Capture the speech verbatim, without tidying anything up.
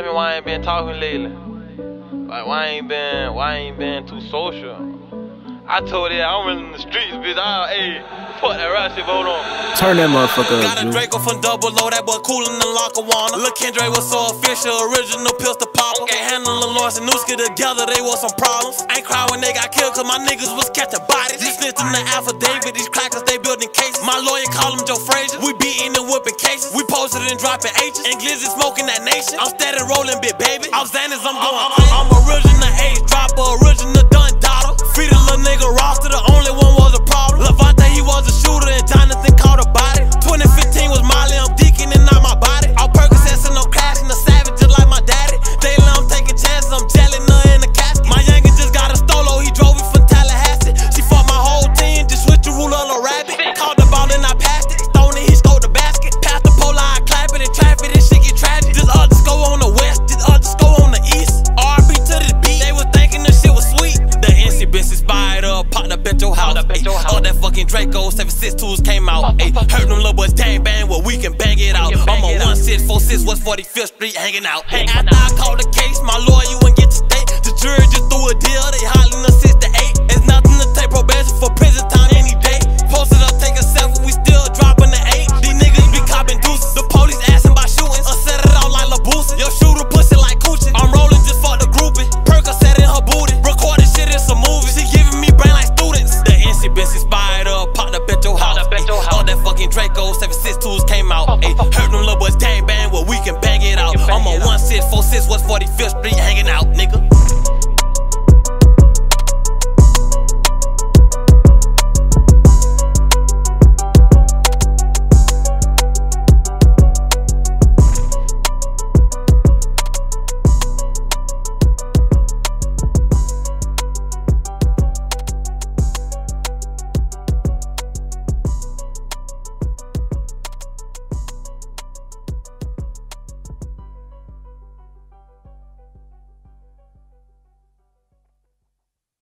me why I ain't been talking lately. Like why I ain't been, why I ain't been too social. I told it, I'm in the streets, bitch. I, hey, fuck that rap shit, hold on. Turn that motherfucker up, Got a Draco from Double O, that boy coolin' the Lackawanna. Lil' Kendra was so official, original pistol popper. Can't handle the Lawrence and Nooski together, they was some problems. Ain't cry when they got killed, cause my niggas was catching bodies. These snitchin' the affidavit, these crackers, they building cases. My lawyer call him Joe Frazier. We beatin' and whipping cases. We posted and dropping H's. And Glizzy smoking that nation. I'm steady rolling, big baby. I'm Xanax, I'm going. I'm, I'm original Ace dropper, original Dun Dollar. Feed a little nigga roster, the only one was a problem. Levante, he was a shooter, and Jonathan caught a body. twenty fifteen was Molly, I'm deacon and not my body. All Percocets and no cash, and the savage just like my daddy. Daily, I'm taking chances, I'm jelling her in the casket. My youngin' just got a stolo, he drove it from Tallahassee. She fought my whole team, just switched the rule of a rabbit. Caught the ball and I passed it. Stoned it, he scored the basket. Passed the pole, I clap it and traffic, this shit get tragic. This other go on the west, this other go on the east. R B to the beat, they was thinking this shit was sweet. The N C bitch inspired up, popped up at your house. All that fucking Draco, seven six twos came out. Ay, heard them little boys gang bang, well we can bang it out. I'm on one six four six West forty-fifth Street hanging out. After I called the case, my lawyer wouldn't get to state. The jury just threw a deal, they hollering the six.